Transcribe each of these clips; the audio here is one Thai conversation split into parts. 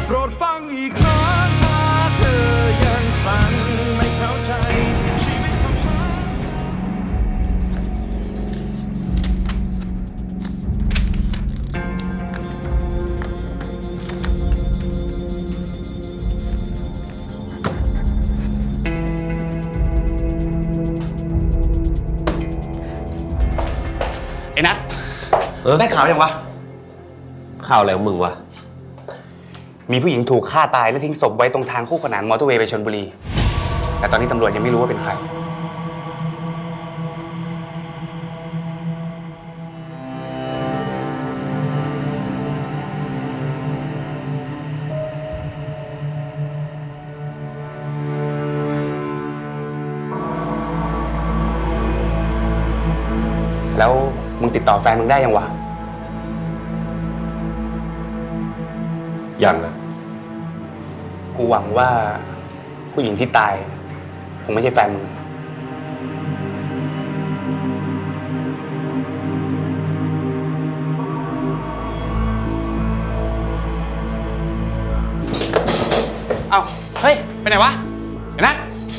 โปรดฟังอีกครั้งถ้าเธอยังฟังไม่เข้าใจชีวิตของฉันไอ้นัทได้ข่าวยังวะข่าวอะไรของมึงวะมีผู้หญิงถูกฆ่าตายและทิ้งศพไว้ตรงทางคู่ขนานมอเตอร์เวย์ไปชลบุรีแต่ตอนนี้ตำรวจยังไม่รู้ว่าเป็นใครแล้วมึงติดต่อแฟนมึงได้ยังวะยังนะกูหวังว่าผู้หญิงที่ตายคงไม่ใช่แฟนมึงเอ้าเฮ้ยไปไหนวะเห็นนะ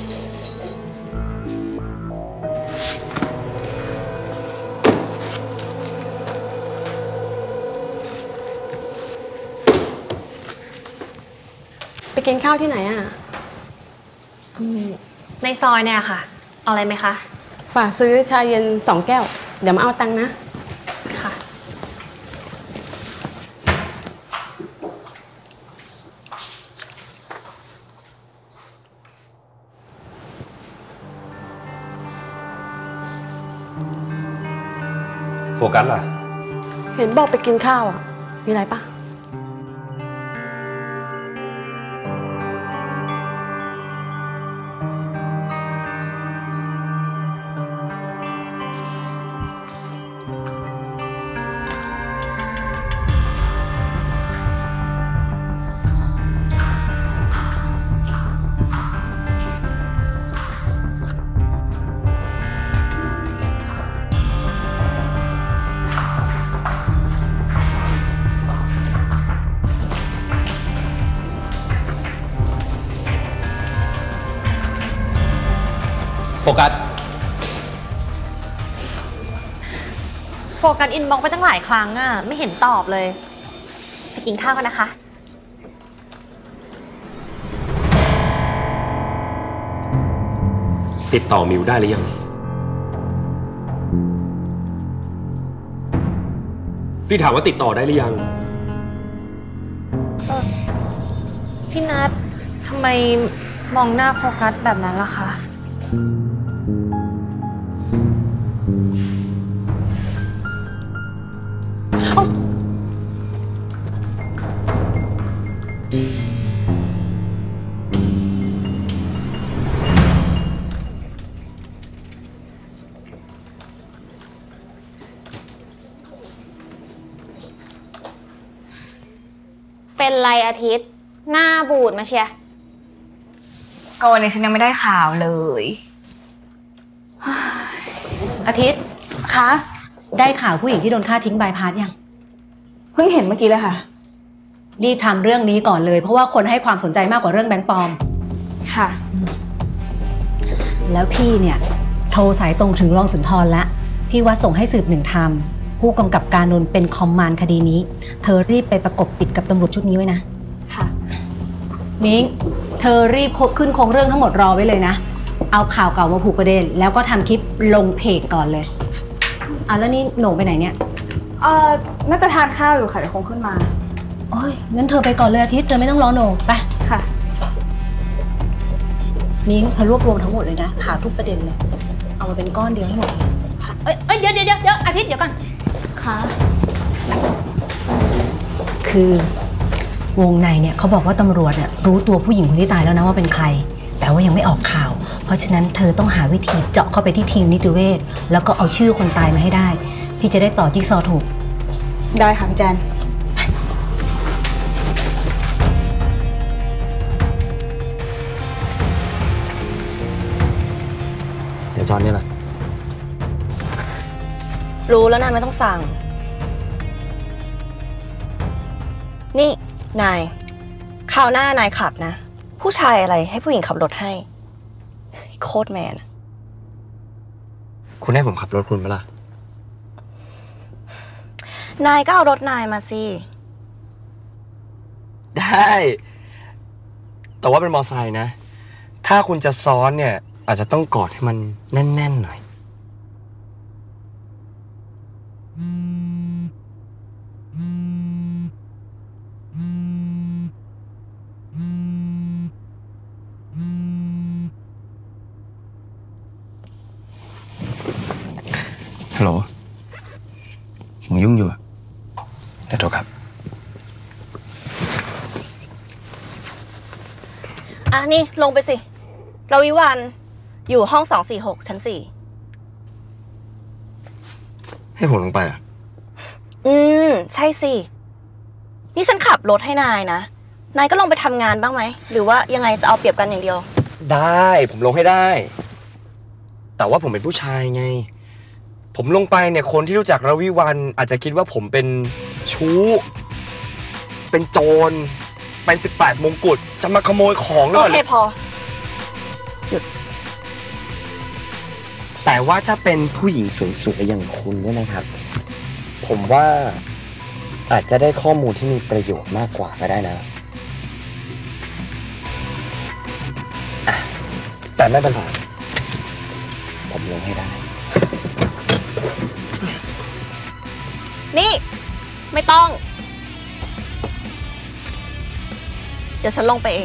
ไปกินข้าวที่ไหนอ่ะในซอยเนี่ยค่ะเอาอะไรไหมคะฝากซื้อชาเย็น2 แก้วเดี๋ยวมาเอาตังค์นะค่ะโฟกัสล่ะเห็นบอกไปกินข้าวอ่ะมีอะไรปะโฟกัสอินบ็อกซ์ไปตั้งหลายครั้งอ่ะไม่เห็นตอบเลยไปกินข้าวกันนะคะติดต่อมิวได้หรือยังพี่ถามว่าติดต่อได้หรือยังพี่นัททำไมมองหน้าโฟกัสแบบนั้นล่ะคะเป็นไรอาทิตย์หน้าบูดมาเชียก็วันนี้ฉันยังไม่ได้ข่าวเลยอาทิตย์คะได้ข่าวผู้หญิงที่โดนฆ่าทิ้งบายพาสยังเพิ่งเห็นเมื่อกี้เลยค่ะรีบทำเรื่องนี้ก่อนเลยเพราะว่าคนให้ความสนใจมากกว่าเรื่องแบงค์ปลอมค่ะแล้วพี่เนี่ยโทรสายตรงถึงรองสุนทรแล้วพี่ว่าส่งให้สืบหนึ่งทำผู้กำกับการนนท์เป็นคอมมานด์คดีนี้เธอรีบไปประกบติดกับตำรวจชุดนี้ไว้นะค่ะมิ้งเธอรีบขึ้นโครงเรื่องทั้งหมดรอไว้เลยนะเอาข่าวเก่ามาผูกประเด็นแล้วก็ทำคลิปลงเพจก่อนเลยแล้วนี่โหน่งไปไหนเนี่ยน่าจะทานข้าวอยู่ค่ะเดี๋ยวคงขึ้นมาโอ้ยงั้นเธอไปก่อนเลยอาทิตย์เธอไม่ต้องรอโหน่งไปค่ะมิ้งเธอรวบรวมทั้งหมดเลยนะข่าวทุกประเด็นเลยเอามาเป็นก้อนเดียวให้หมดเลยเดี๋ยวอาทิตย์เดี๋ยวก่อนค่ะคือวงในเนี่ยเขาบอกว่าตำรวจเนี่ยรู้ตัวผู้หญิงคนที่ตายแล้วนะว่าเป็นใครแต่ว่ายังไม่ออกข่าวเพราะฉะนั้นเธอต้องหาวิธีเจาะเข้าไปที่ทีมนิติเวชแล้วก็เอาชื่อคนตายมาให้ได้พี่จะได้ต่อจิ๊กซอว์ถูกได้ค่ะพี่แจนเดี๋ยวจอนนี่แหละรู้แล้วนายไม่ต้องสั่งนี่นายคราวหน้านายขับนะ ผู้ชายอะไรให้ผู้หญิงขับรถให้ โคตรแมนคุณให้ผมขับรถคุณปะล่ะนายก็เอารถนายมาสิได้ แต่ว่าเป็นมอไซค์นะ ถ้าคุณจะซ้อนเนี่ย อาจจะต้องกอดให้มันแน่นๆหน่อย ฮัลโหล ผมยุ่งอยู่อะเดี๋ยวโทรครับนี่ลงไปสิ เราวิวันอยู่ห้อง246 ชั้นให้ผมลงไปอ่ะ 4ใช่สิ นี่ฉันขับรถให้นายนะ นายก็ลงไปทำงานบ้างไหม หรือว่ายังไงจะเอาเปรียบกันอย่างเดียวได้ผมลงให้ได้ แต่ว่าผมเป็นผู้ชายไง ผมลงไปเนี่ยคนที่รู้จักระวิวันอาจจะคิดว่าผมเป็นชู้ เป็นโจร เป็น18มงกุฎจะมาขโมยของหรือโอเปล่าเคพอแต่ว่าถ้าเป็นผู้หญิงสวยๆอย่างคุณเนี่ยนะครับ ผมว่าอาจจะได้ข้อมูลที่มีประโยชน์มากกว่าก็ได้นะแต่ไม่เป็นไรผมลงให้ได้นี่ ไม่ต้อง เดี๋ยวฉันลงไปเอง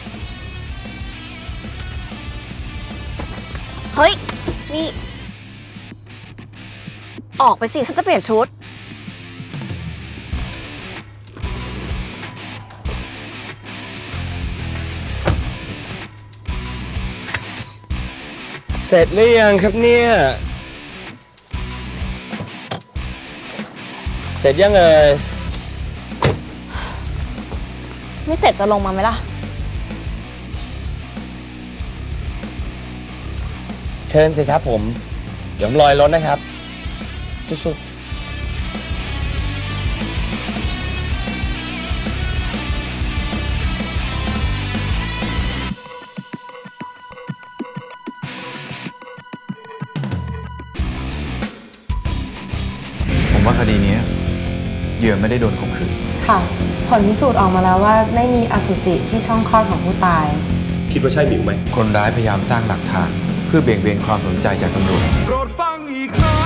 เฮ้ย นี่ ออกไปสิ ฉันจะเปลี่ยนชุดเสร็จหรือยังครับเนี่ย เสร็จยังเอ่ยไม่เสร็จจะลงมาไหมล่ะเชิญสิครับผม เดี๋ยวผมลอยรถนะครับ สู้ๆผมว่าคดีนี้เหยื่อไม่ได้โดนข่มขืนค่ะ ผลพิสูจน์ออกมาแล้วว่าไม่มีอสุจิที่ช่องคลอดของผู้ตายคิดว่าใช่หมิวไหมคนร้ายพยายามสร้างหลักฐานเพื่อเบี่ยงเบนความสนใจจากตำรวจโปรดฟังอีกครั้ง